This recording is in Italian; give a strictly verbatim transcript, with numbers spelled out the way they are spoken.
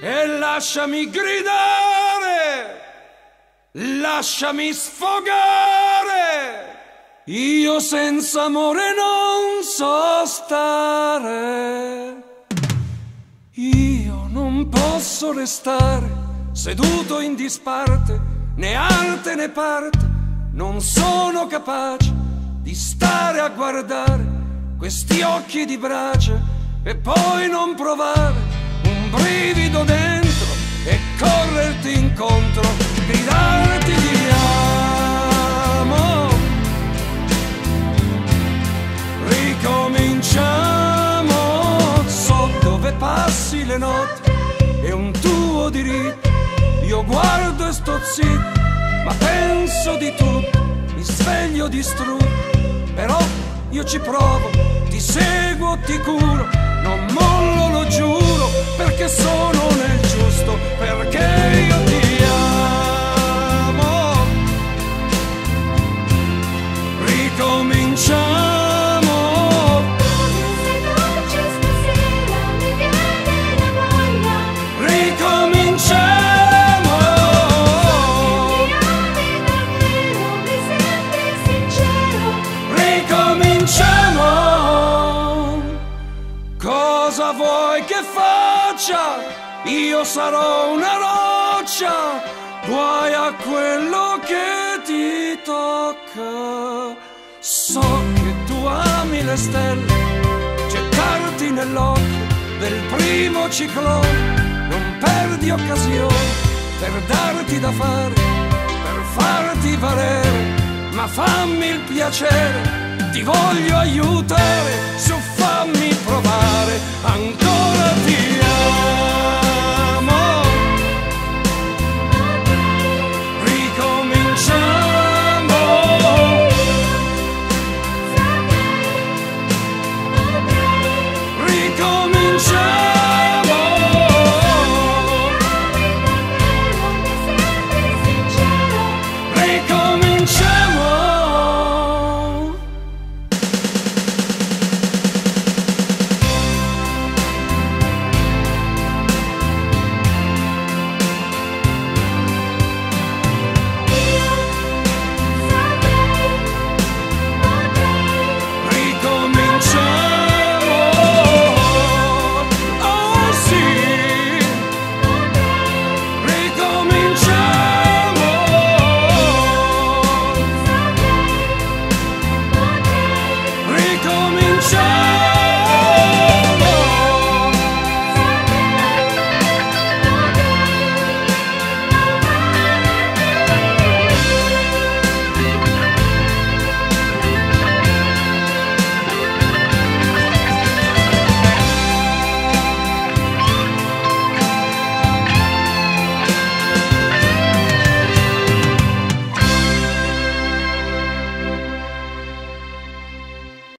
e lasciami gridare, lasciami sfogare. Io senza amore non so stare. Io non posso restare seduto in disparte, né arte né parte. Non sono capace di stare a guardare questi occhi di brace e poi non provare un brivido dentro e correrti incontro, gridarti di amo. Ricominciamo, so dove passi le notti, è un tuo diritto. Io guardo e sto zitto, ma penso di tutto, mi sveglio distrutto. Però io ci provo, ti seguo, ti curo, non mollo, lo giuro, perché sono nel giusto, perché io ti amo. Ricominciamo. Se dolce stasera mi viene la voglia. Ricominciamo. Mi ami davvero, mi sembri sincero. Ricominciamo. Cosa vuoi che faccia? Io sarò una roccia, guai a quello che ti tocca. So che tu ami le stelle, gettarti nell'occhio del primo ciclone. Non perdi occasione per darti da fare, per farti valere, ma fammi il piacere, ti voglio aiutare, su fammi provare.